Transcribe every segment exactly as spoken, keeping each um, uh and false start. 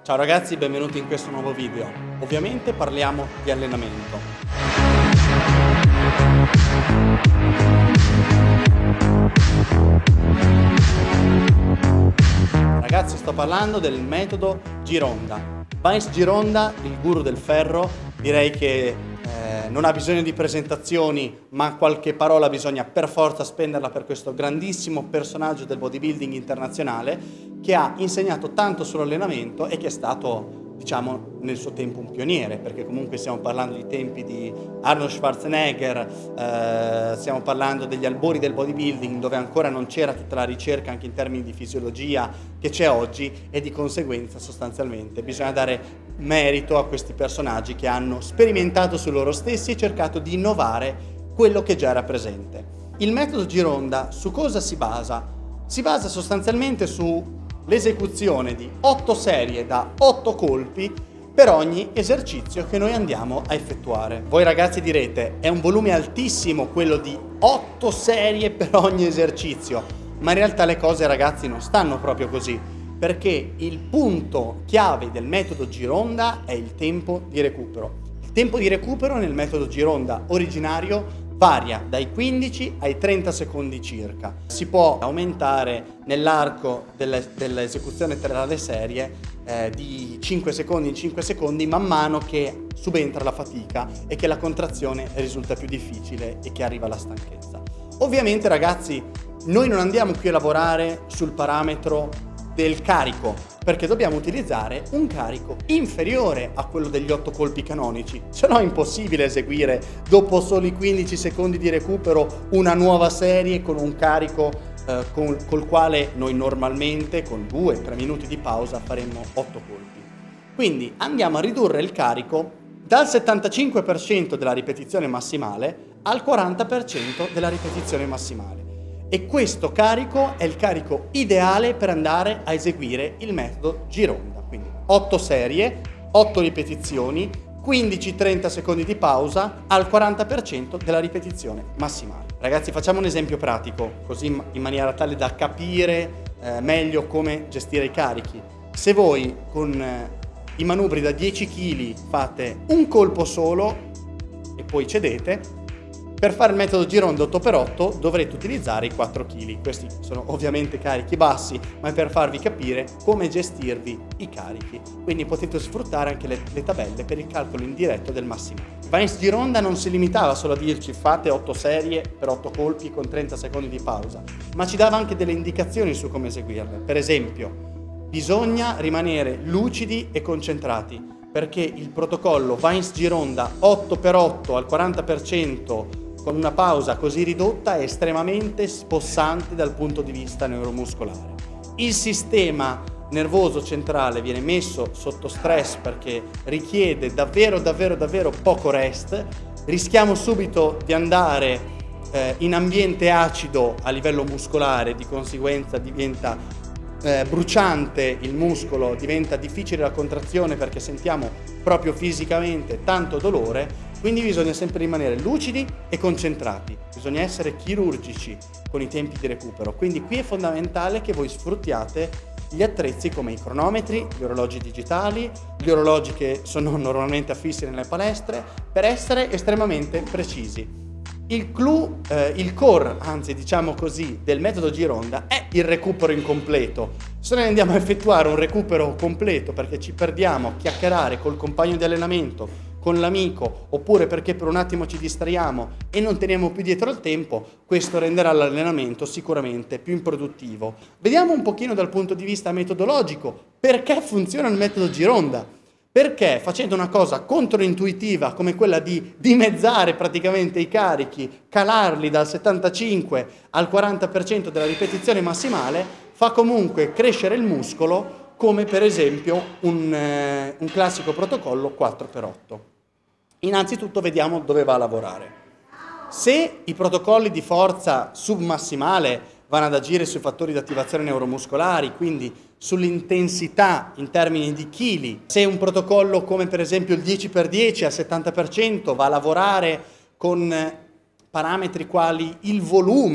Ciao ragazzi, benvenuti in questo nuovo video. Ovviamente parliamo di allenamento. Ragazzi, sto parlando del metodo Gironda. Vince Gironda, il guru del ferro, direi che eh, non ha bisogno di presentazioni, ma qualche parola bisogna per forza spenderla per questo grandissimo personaggio del bodybuilding internazionale che ha insegnato tanto sull'allenamento e che è stato, diciamo, nel suo tempo un pioniere, perché comunque stiamo parlando di tempi di Arnold Schwarzenegger, eh, stiamo parlando degli albori del bodybuilding, dove ancora non c'era tutta la ricerca anche in termini di fisiologia che c'è oggi, e di conseguenza sostanzialmente bisogna dare merito a questi personaggi che hanno sperimentato su loro stessi e cercato di innovare quello che già era presente. Il metodo Gironda su cosa si basa? Si basa sostanzialmente su l'esecuzione di otto serie da otto colpi per ogni esercizio che noi andiamo a effettuare. Voi ragazzi direte, è un volume altissimo quello di otto serie per ogni esercizio, ma in realtà le cose ragazzi non stanno proprio così, perché il punto chiave del metodo Gironda è il tempo di recupero. Il tempo di recupero nel metodo Gironda originario varia dai quindici ai trenta secondi circa. Si può aumentare nell'arco dell'esecuzione tra le serie eh, di cinque secondi in cinque secondi man mano che subentra la fatica e che la contrazione risulta più difficile e che arriva la stanchezza. Ovviamente ragazzi, noi non andiamo qui a lavorare sul parametro del carico, perché dobbiamo utilizzare un carico inferiore a quello degli otto colpi canonici, se no è impossibile eseguire dopo soli quindici secondi di recupero una nuova serie con un carico eh, con, col quale noi normalmente con due tre minuti di pausa faremmo otto colpi. Quindi andiamo a ridurre il carico dal settantacinque per cento della ripetizione massimale al quaranta per cento della ripetizione massimale. E questo carico è il carico ideale per andare a eseguire il metodo Gironda. Quindi otto serie, otto ripetizioni, quindici trenta secondi di pausa al quaranta per cento della ripetizione massimale. Ragazzi, facciamo un esempio pratico, così in maniera tale da capire eh, meglio come gestire i carichi. Se voi con eh, i manubri da dieci chili fate un colpo solo e poi cedete, per fare il metodo Gironda otto per otto dovrete utilizzare i quattro chili. Questi sono ovviamente carichi bassi, ma è per farvi capire come gestirvi i carichi. Quindi potete sfruttare anche le, le tabelle per il calcolo indiretto del massimale. Vince Gironda non si limitava solo a dirci fate otto serie per otto colpi con trenta secondi di pausa, ma ci dava anche delle indicazioni su come eseguirle. Per esempio, bisogna rimanere lucidi e concentrati, perché il protocollo Vince Gironda otto per otto al quaranta per cento con una pausa così ridotta è estremamente spossante dal punto di vista neuromuscolare. Il sistema nervoso centrale viene messo sotto stress perché richiede davvero davvero davvero poco rest, rischiamo subito di andare eh, in ambiente acido a livello muscolare, di conseguenza diventa eh, bruciante il muscolo, diventa difficile la contrazione perché sentiamo proprio fisicamente tanto dolore. Quindi bisogna sempre rimanere lucidi e concentrati, bisogna essere chirurgici con i tempi di recupero. Quindi qui è fondamentale che voi sfruttiate gli attrezzi come i cronometri, gli orologi digitali, gli orologi che sono normalmente affissi nelle palestre, per essere estremamente precisi. Il clou, eh, il core, anzi diciamo così, del metodo Gironda è il recupero incompleto. Se noi andiamo a effettuare un recupero completo perché ci perdiamo a chiacchierare col compagno di allenamento, con l'amico, oppure perché per un attimo ci distraiamo e non teniamo più dietro al tempo, questo renderà l'allenamento sicuramente più improduttivo. Vediamo un pochino dal punto di vista metodologico perché funziona il metodo Gironda. Perché facendo una cosa controintuitiva come quella di dimezzare praticamente i carichi, calarli dal settantacinque al quaranta per cento della ripetizione massimale, fa comunque crescere il muscolo come per esempio un, eh, un classico protocollo quattro per otto. Innanzitutto vediamo dove va a lavorare. Se i protocolli di forza submassimale vanno ad agire sui fattori di attivazione neuromuscolari, quindi sull'intensità in termini di chili, se un protocollo come per esempio il dieci per dieci al settanta per cento va a lavorare con parametri quali il volume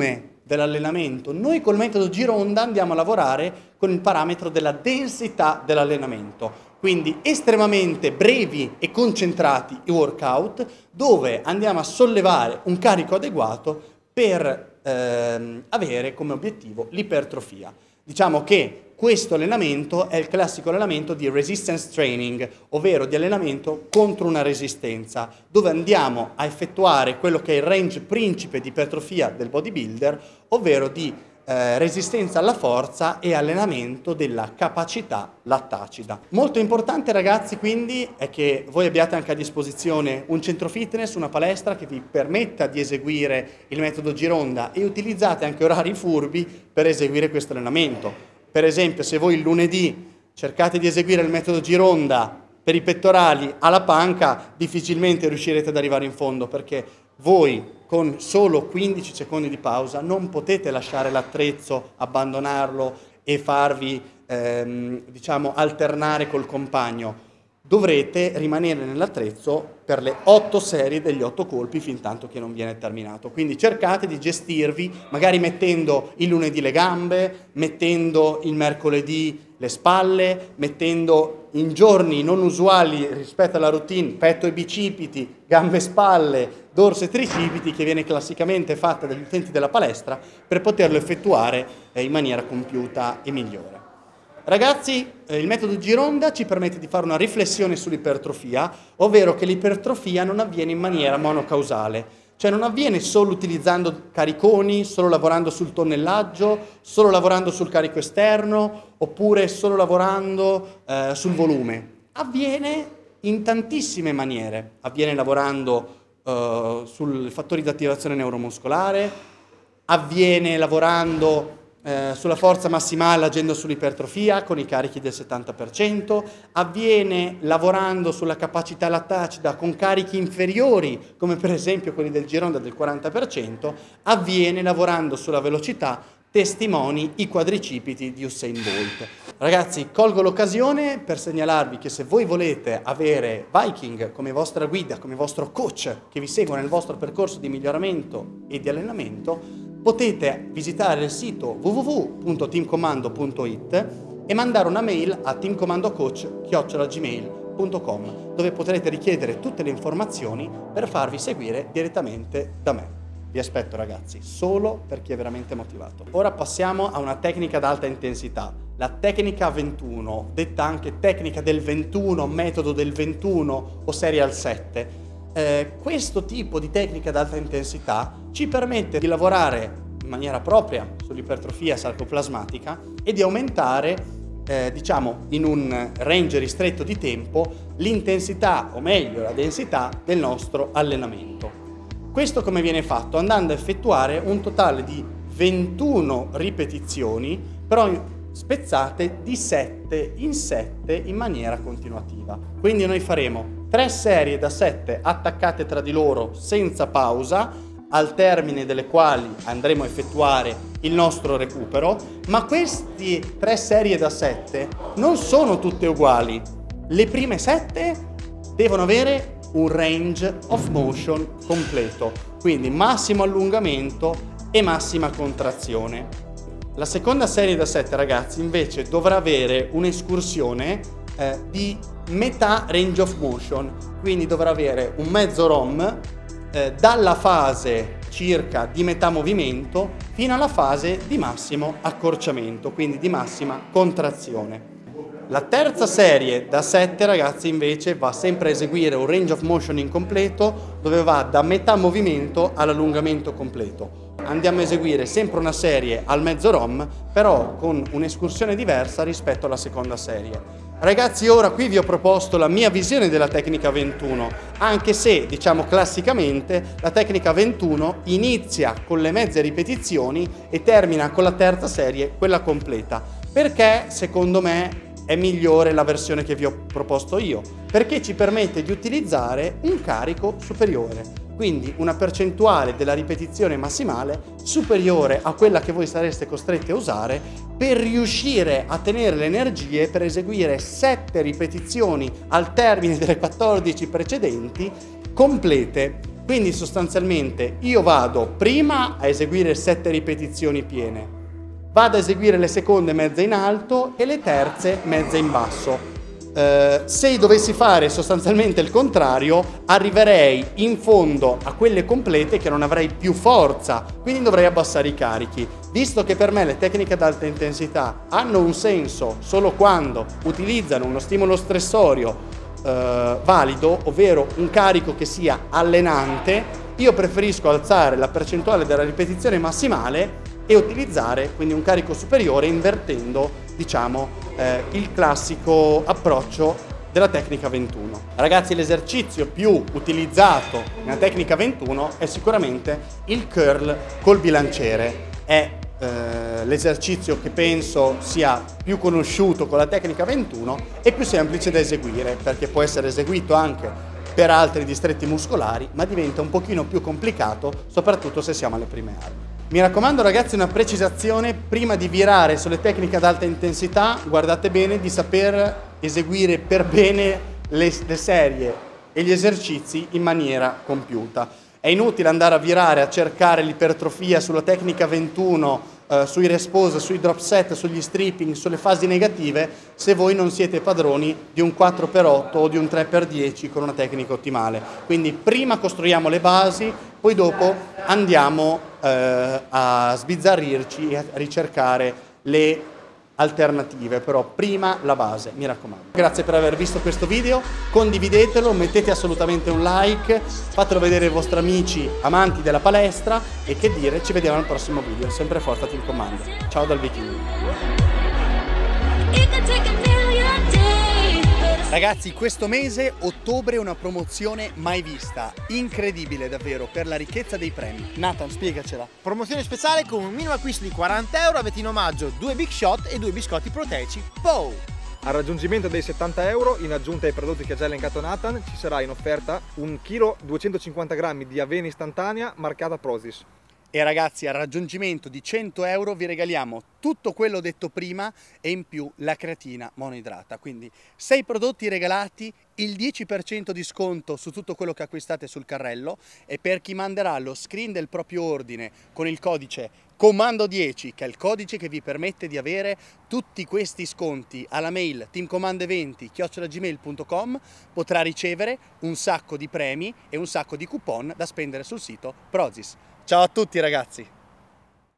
dell'allenamento. Noi col metodo Gironda andiamo a lavorare con il parametro della densità dell'allenamento. Quindi estremamente brevi e concentrati i workout, dove andiamo a sollevare un carico adeguato per ehm, avere come obiettivo l'ipertrofia. Diciamo che questo allenamento è il classico allenamento di resistance training, ovvero di allenamento contro una resistenza, dove andiamo a effettuare quello che è il range principe di ipertrofia del bodybuilder, ovvero di eh, resistenza alla forza e allenamento della capacità lattacida. Molto importante, ragazzi, quindi è che voi abbiate anche a disposizione un centro fitness, una palestra che vi permetta di eseguire il metodo Gironda, e utilizzate anche orari furbi per eseguire questo allenamento. Per esempio, se voi il lunedì cercate di eseguire il metodo Gironda per i pettorali alla panca, difficilmente riuscirete ad arrivare in fondo, perché voi con solo quindici secondi di pausa non potete lasciare l'attrezzo, abbandonarlo e farvi ehm, diciamo alternare col compagno. Dovrete rimanere nell'attrezzo per le otto serie degli otto colpi fin tanto che non viene terminato. Quindi cercate di gestirvi, magari mettendo il lunedì le gambe, mettendo il mercoledì le spalle, mettendo in giorni non usuali rispetto alla routine petto e bicipiti, gambe e spalle, dorso e tricipiti, che viene classicamente fatta dagli utenti della palestra, per poterlo effettuare eh, in maniera compiuta e migliore. Ragazzi, eh, il metodo Gironda ci permette di fare una riflessione sull'ipertrofia, ovvero che l'ipertrofia non avviene in maniera monocausale, cioè non avviene solo utilizzando cariconi, solo lavorando sul tonnellaggio, solo lavorando sul carico esterno, oppure solo lavorando eh, sul volume. Avviene in tantissime maniere. Avviene lavorando eh, sui fattori di attivazione neuromuscolare, avviene lavorando Eh, sulla forza massimale agendo sull'ipertrofia con i carichi del settanta per cento, avviene lavorando sulla capacità lattacida con carichi inferiori come per esempio quelli del Gironda del quaranta per cento, avviene lavorando sulla velocità, testimoni i quadricipiti di Usain Bolt. Ragazzi, colgo l'occasione per segnalarvi che se voi volete avere Viking come vostra guida, come vostro coach che vi segue nel vostro percorso di miglioramento e di allenamento, potete visitare il sito w w w punto teamcomando punto it e mandare una mail a teamcomandocoach chiocciola gmail punto com, dove potrete richiedere tutte le informazioni per farvi seguire direttamente da me. Vi aspetto, ragazzi, solo per chi è veramente motivato. Ora passiamo a una tecnica ad alta intensità, la tecnica ventuno, detta anche tecnica del ventuno, metodo del ventuno o serial sette. Eh, questo tipo di tecnica ad alta intensità ci permette di lavorare in maniera propria sull'ipertrofia sarcoplasmatica e di aumentare, eh, diciamo, in un range ristretto di tempo l'intensità, o meglio la densità del nostro allenamento. Questo come viene fatto? Andando a effettuare un totale di ventuno ripetizioni, però spezzate di sette in sette in maniera continuativa. Quindi noi faremo tre serie da sette attaccate tra di loro senza pausa, al termine delle quali andremo a effettuare il nostro recupero, ma queste tre serie da sette non sono tutte uguali. Le prime sette devono avere un range of motion completo, quindi massimo allungamento e massima contrazione. La seconda serie da sette, ragazzi, invece dovrà avere un'escursione eh, di metà range of motion, quindi dovrà avere un mezzo ROM eh, dalla fase circa di metà movimento fino alla fase di massimo accorciamento, quindi di massima contrazione. La terza serie da sette, ragazzi, invece va sempre a eseguire un range of motion incompleto, dove va da metà movimento all'allungamento completo. Andiamo a eseguire sempre una serie al mezzo ROM, però con un'escursione diversa rispetto alla seconda serie. Ragazzi, ora qui vi ho proposto la mia visione della tecnica ventuno, anche se, diciamo classicamente, la tecnica ventuno inizia con le mezze ripetizioni e termina con la terza serie, quella completa. Perché, secondo me, è migliore la versione che vi ho proposto io? Perché ci permette di utilizzare un carico superiore. Quindi una percentuale della ripetizione massimale superiore a quella che voi sareste costretti a usare per riuscire a tenere le energie per eseguire sette ripetizioni al termine delle quattordici precedenti complete. Quindi sostanzialmente io vado prima a eseguire sette ripetizioni piene, vado a eseguire le seconde mezze in alto e le terze mezze in basso. Uh, se dovessi fare sostanzialmente il contrario, arriverei in fondo a quelle complete che non avrei più forza, quindi dovrei abbassare i carichi. Visto che per me le tecniche ad alta intensità hanno un senso solo quando utilizzano uno stimolo stressorio uh, valido, ovvero un carico che sia allenante, io preferisco alzare la percentuale della ripetizione massimale e utilizzare quindi un carico superiore invertendo, diciamo, eh, il classico approccio della tecnica ventuno. Ragazzi, l'esercizio più utilizzato nella tecnica ventuno è sicuramente il curl col bilanciere. È eh, l'esercizio che penso sia più conosciuto con la tecnica ventuno e più semplice da eseguire, perché può essere eseguito anche per altri distretti muscolari, ma diventa un pochino più complicato, soprattutto se siamo alle prime armi. Mi raccomando ragazzi, una precisazione: prima di virare sulle tecniche ad alta intensità, guardate bene di saper eseguire per bene le, le serie e gli esercizi in maniera compiuta. È inutile andare a virare a cercare l'ipertrofia sulla tecnica ventuno, eh, sui respose, sui drop set, sugli stripping, sulle fasi negative, se voi non siete padroni di un quattro per otto o di un tre per dieci con una tecnica ottimale. Quindi prima costruiamo le basi, poi dopo andiamo eh, a sbizzarrirci e a ricercare le alternative, però prima la base, mi raccomando. Grazie per aver visto questo video, condividetelo, mettete assolutamente un like, fatelo vedere ai vostri amici amanti della palestra e che dire, ci vediamo al prossimo video. Sempre forza Team Comando. Ciao dal Vichingo. Ragazzi, questo mese, ottobre, è una promozione mai vista, incredibile davvero, per la ricchezza dei premi. Nathan, spiegacela. Promozione speciale: con un minimo acquisto di quaranta euro avete in omaggio due Big Shot e due biscotti proteici Pou! Al raggiungimento dei settanta euro, in aggiunta ai prodotti che ha già elencato Nathan, ci sarà in offerta un chilo duecentocinquanta grammi di avena istantanea marcata Prozis. E ragazzi, al raggiungimento di cento euro vi regaliamo tutto quello detto prima e in più la creatina monoidrata. Quindi sei prodotti regalati, il dieci per cento di sconto su tutto quello che acquistate sul carrello, e per chi manderà lo screen del proprio ordine con il codice comando dieci, che è il codice che vi permette di avere tutti questi sconti alla mail teamcomandeventi chiocciola gmail punto com, potrà ricevere un sacco di premi e un sacco di coupon da spendere sul sito Prozis. Ciao a tutti ragazzi!